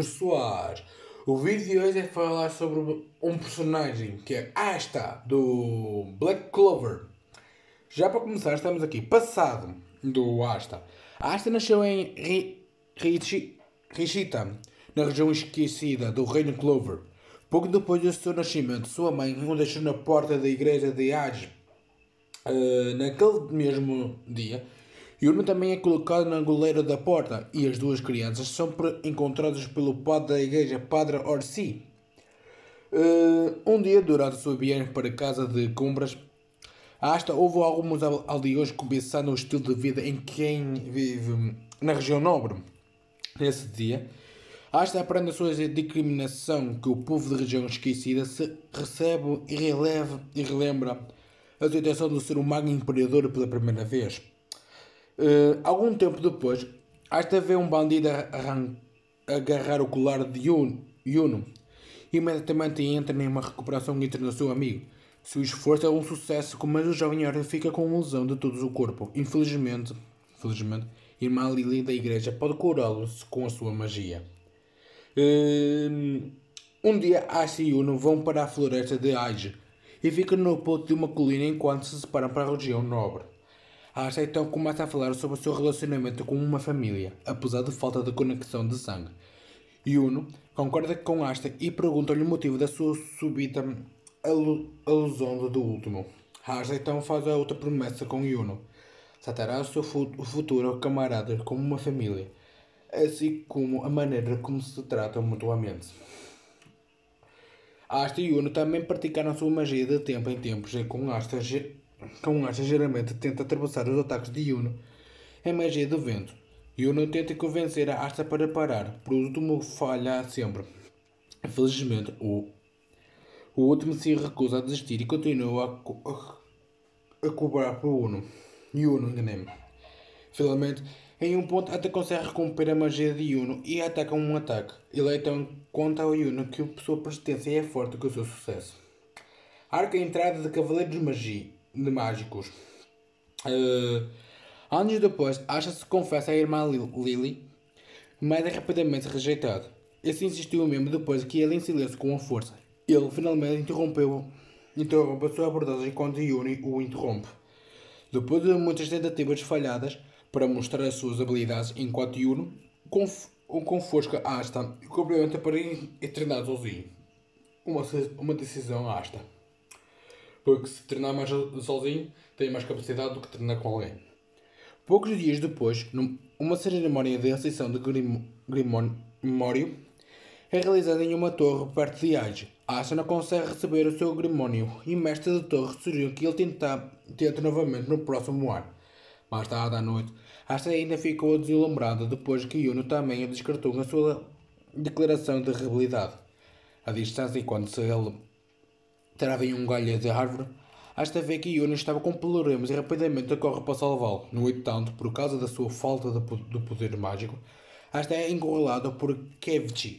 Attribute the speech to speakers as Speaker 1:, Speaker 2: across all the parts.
Speaker 1: pessoas. O vídeo de hoje é falar sobre um personagem que é Asta do Black Clover. Já para começar, estamos aqui. Passado do Asta. Asta nasceu em Rishita, na região esquecida do Reino Clover. Pouco depois do seu nascimento, sua mãe o deixou na porta da igreja de Aj. Naquele mesmo dia, Yuno também é colocado na goleira da porta e as duas crianças são encontradas pelo padre da igreja, Padre Orsi. Um dia, durante a sua viagem para a casa de Cumbras, Asta houve alguns aldeões cobiçando o estilo de vida em quem vive na região nobre. Nesse dia, Asta aprende a sua discriminação que o povo de região esquecida se recebe e relembra a situação de ser um mago imperador pela primeira vez. Algum tempo depois, Asta vê um bandido agarrar o colar de Yuno. Imediatamente entra numa recuperação entre o seu amigo. Seu esforço é um sucesso, mas o jovem Arthur fica com lesão de todo o corpo. Infelizmente, irmã Lily da igreja pode curá-lo com a sua magia. Um dia, Asta e Yuno vão para a floresta de Age e ficam no ponto de uma colina enquanto se separam para a região nobre. Asta então começa a falar sobre o seu relacionamento com uma família, apesar de falta de conexão de sangue. Yuno concorda com Asta e pergunta-lhe o motivo da sua súbita alusão do último. Asta então faz a outra promessa com Yuno: tratará o seu futuro camarada como uma família, assim como a maneira como se tratam mutuamente. Asta e Yuno também praticaram a sua magia de tempo em tempos, e com Asta geralmente tenta atravessar os ataques de Yuno em magia do vento. Yuno tenta convencer a Asta para parar, por último falha sempre. Infelizmente, o último se recusa a desistir e continua a cobrar por Yuno, enganei-me. Finalmente, em um ponto, até consegue romper a magia de Yuno e ataca um ataque. Ele então conta ao Yuno que a sua persistência é forte que o seu sucesso. Arca a entrada de Cavaleiros Mágicos. Anos depois, Asta se confessa à irmã Lily, mas é rapidamente rejeitado. Esse insistiu mesmo depois que ele em silêncio com a força. Ele finalmente interrompe a sua abordagem quando Yuno o interrompe. Depois de muitas tentativas falhadas para mostrar as suas habilidades, enquanto Yuno confosca Asta e cumprimenta para ir treinar sozinho. Uma decisão Asta. Porque se treinar mais sozinho, tem mais capacidade do que treinar com alguém. Poucos dias depois, uma cerimónia de aceição de Grimório é realizada em uma torre perto de Age. Asta não consegue receber o seu Grimónio e o mestre da torre sugeriu que ele tente novamente no próximo ano. Mais tarde à noite, Asta ainda ficou deslumbrada depois que Yuno também descartou na sua declaração de rebelidade. A distância, enquanto se ele trava em um galho de árvore, Asta vê que Yuno estava com problemas e rapidamente corre para salvá-lo. No entanto, por causa da sua falta de poder mágico, Asta é encurralado por Revji,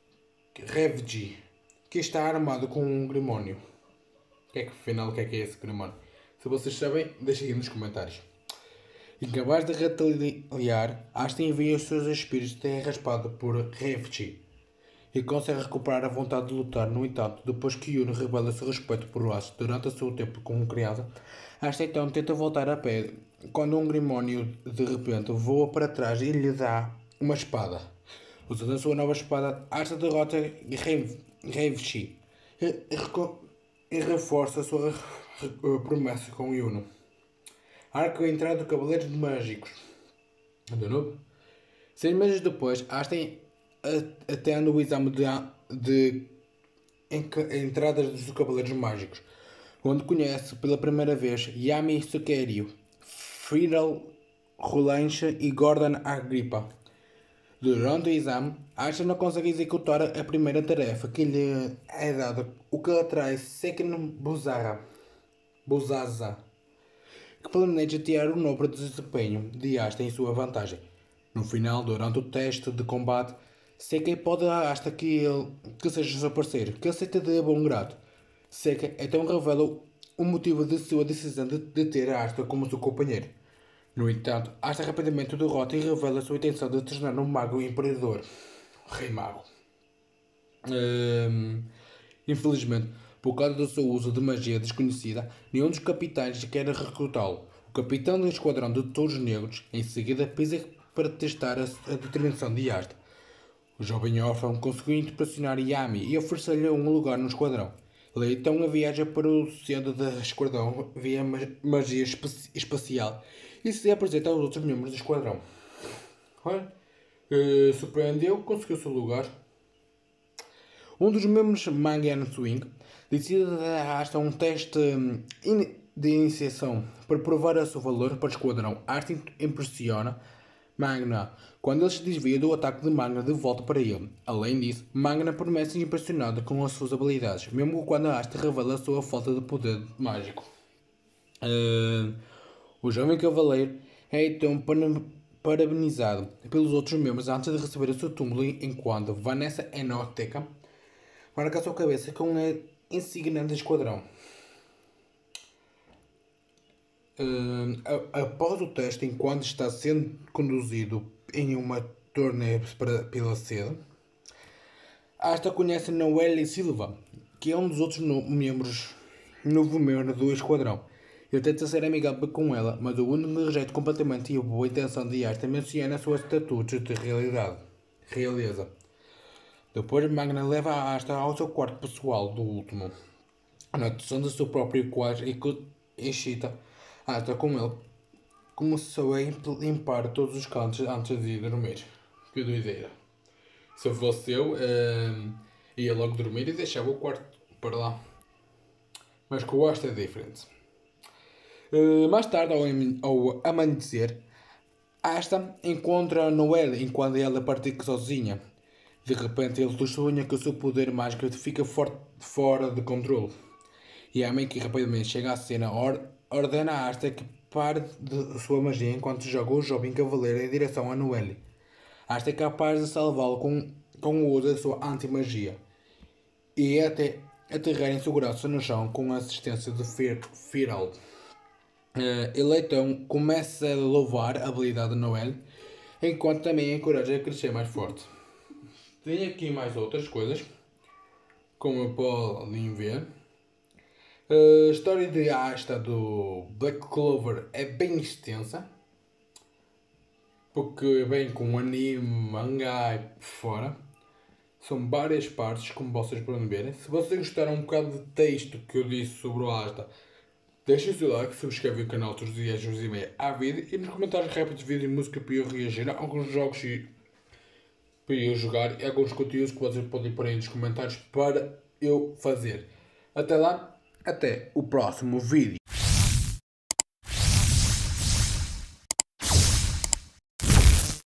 Speaker 1: que está armado com um Grimónio. O que é esse Grimónio? Se vocês sabem, deixem aí nos comentários. Incapaz de retaliar, Asta envia os seus espíritos de terra raspada por Revji e consegue recuperar a vontade de lutar. No entanto, depois que Yuno revela seu respeito por Asta durante o seu tempo como criança, Asta então tenta voltar a pé quando um Grimónio de repente voa para trás e lhe dá uma espada. Usando a sua nova espada, Asta derrota Revji e reforça a sua promessa com Yuno. Arco a entrada do Cavaleiros Mágicos. De novo? 6 meses depois, Asta atende o exame de entradas dos Cavaleiros Mágicos, onde conhece pela primeira vez Yami Sukerio, Friedel Rolancha e Gordon Agrippa. Durante o exame, Asta não consegue executar a primeira tarefa que lhe é dada, o que atrai Seken Bozaza, que planeja tirar o nobre desempenho de Asta em sua vantagem. No final, durante o teste de combate, Seken pede a Asta que seja seu parceiro, que aceita de bom grado. Seken então revela o motivo de sua decisão de ter a Asta como seu companheiro. No entanto, Asta rapidamente o derrota e revela sua intenção de tornar um mago imperador, Rei Mago. Hum, Infelizmente, por causa do seu uso de magia desconhecida, nenhum dos capitães quer recrutá-lo. O capitão do esquadrão de touros negros, em seguida, pisa para testar a determinação de Asta. O jovem órfão conseguiu impressionar Yami e oferecer-lhe um lugar no esquadrão. Ele então viaja para o centro do esquadrão via magia espacial e se apresenta aos outros membros do esquadrão. Olha, surpreendeu, conseguiu seu lugar. Um dos membros Mangan Swing decide dar a Asta um teste de iniciação para provar o seu valor para o esquadrão. Asta impressiona Magna quando ele se desvia do ataque de Magna de volta para ele. Além disso, Magna permanece impressionado com as suas habilidades, mesmo quando a Asta revela a sua falta de poder mágico. O jovem cavaleiro é então parabenizado pelos outros membros antes de receber o seu túmulo, enquanto Vanessa Enoteca marca a sua cabeça com a insígnia do esquadrão. Após o teste, enquanto está sendo conduzido em uma turnê pela sede, Asta conhece Noelle Silva, que é um dos outros novo membro do esquadrão. Ele tenta ser amigável com ela, mas o único que rejeita completamente a boa intenção de Asta menciona a sua estatutos de realeza. Depois, Magna leva a Asta ao seu quarto pessoal do último, na decisão do seu próprio quarto e excita Asta com ele. Começou a limpar todos os cantos antes de ir dormir. Que doideira. Se fosse eu, ia logo dormir e deixava o quarto para lá. Mas com o Asta é diferente. Mais tarde, ao amanhecer, Asta encontra Noelle enquanto ela pratica sozinha. De repente, ele sonha que o seu poder mágico fica fora de controle. E a mãe que rapidamente chega à cena ordena a Asta que pare de sua magia enquanto joga o jovem cavaleiro em direção a Noelle. Asta é capaz de salvá-lo com o uso da sua anti-magia e até aterrar em segurança no chão com a assistência de Firal. Ele então começa a louvar a habilidade de Noelle, enquanto também a encoraja a crescer mais forte. Tenho aqui mais outras coisas, como podem ver. A história de Asta do Black Clover é bem extensa, porque vem com anime, mangá e por fora. São várias partes, como vocês podem ver. Se vocês gostaram um bocado de texto que eu disse sobre o Asta, deixem o seu like, subscrevam o canal todos os dias às 11h30 à vida e nos comentários rápidos vídeo e música para eu reagir a alguns jogos para eu jogar e alguns conteúdos que vocês podem pôr aí nos comentários para eu fazer. Até lá, até o próximo vídeo.